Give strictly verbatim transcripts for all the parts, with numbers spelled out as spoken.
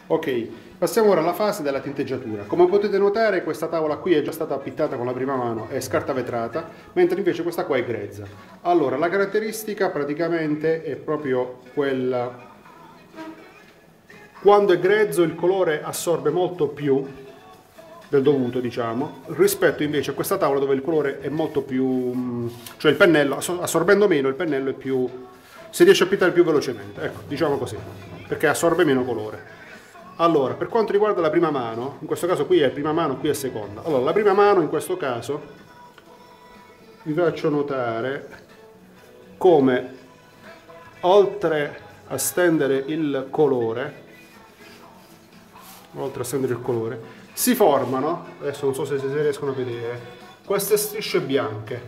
Ok, passiamo ora alla fase della tinteggiatura. Come potete notare, questa tavola qui è già stata appittata con la prima mano, è scarta vetrata, mentre invece questa qua è grezza. Allora, la caratteristica praticamente è proprio quella: quando è grezzo il colore assorbe molto più del dovuto, diciamo, rispetto invece a questa tavola dove il colore è molto più, cioè il pennello, assorbendo meno, il pennello è più, si riesce a appittare più velocemente, ecco, diciamo così, perché assorbe meno colore. Allora, per quanto riguarda la prima mano, in questo caso qui è prima mano, qui è seconda. Allora, la prima mano in questo caso vi faccio notare come, oltre a stendere il colore, oltre a stendere il colore, si formano, adesso non so se si riescono a vedere, queste strisce bianche.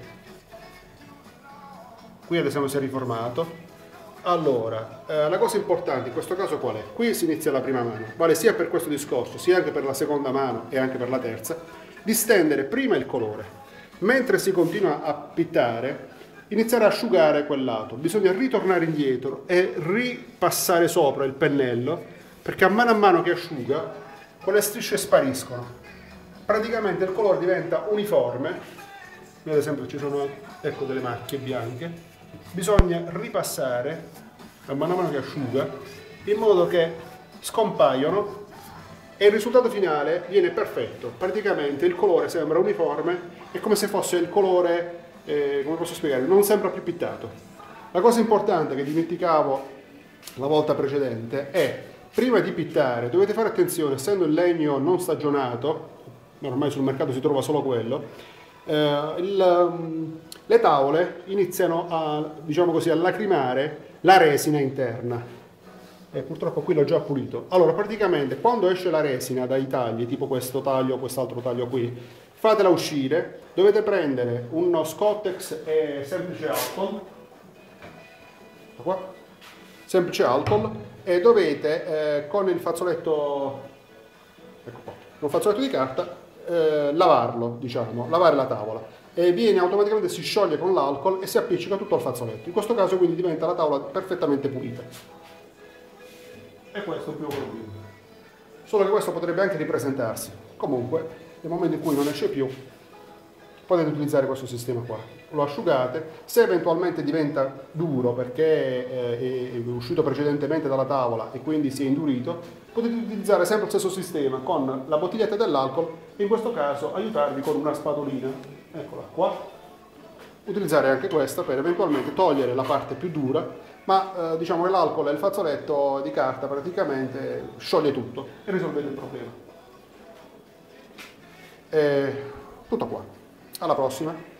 Qui ad esempio si è riformato. Allora, eh, la cosa importante in questo caso qual è? Qui si inizia la prima mano, vale sia per questo discorso, sia anche per la seconda mano e anche per la terza, di stendere prima il colore. Mentre si continua a pittare, iniziare a asciugare quel lato. Bisogna ritornare indietro e ripassare sopra il pennello, perché a mano a mano che asciuga, quelle strisce spariscono. Praticamente il colore diventa uniforme. Qui ad esempio ci sono, ecco, delle macchie bianche. Bisogna ripassare a mano a mano che asciuga in modo che scompaiono e il risultato finale viene perfetto. Praticamente il colore sembra uniforme, è come se fosse il colore, eh, come posso spiegare, non sembra più pittato. La cosa importante che dimenticavo la volta precedente è: prima di pittare dovete fare attenzione, essendo il legno non stagionato, ormai sul mercato si trova solo quello, eh, il, le tavole iniziano a, diciamo così, a lacrimare la resina interna. E purtroppo qui l'ho già pulito. Allora, praticamente quando esce la resina dai tagli, tipo questo taglio o quest'altro taglio qui, fatela uscire, dovete prendere uno Scottex e semplice alcol, qua, semplice alcol, e dovete eh, con il fazzoletto, ecco qua, un fazzoletto di carta, eh, lavarlo, diciamo, lavare la tavola. E viene automaticamente, si scioglie con l'alcol e si appiccica tutto al fazzoletto. In questo caso quindi diventa la tavola perfettamente pulita. E questo è il primo problema. Solo che questo potrebbe anche ripresentarsi. Comunque, nel momento in cui non esce più, potete utilizzare questo sistema qua. Lo asciugate, se eventualmente diventa duro perché è uscito precedentemente dalla tavola e quindi si è indurito, potete utilizzare sempre lo stesso sistema con la bottiglietta dell'alcol e in questo caso aiutarvi con una spatolina, eccola qua. Utilizzare anche questa per eventualmente togliere la parte più dura, ma eh, diciamo che l'alcol e il fazzoletto di carta praticamente scioglie tutto e risolvete il problema. E tutto qua. Alla prossima!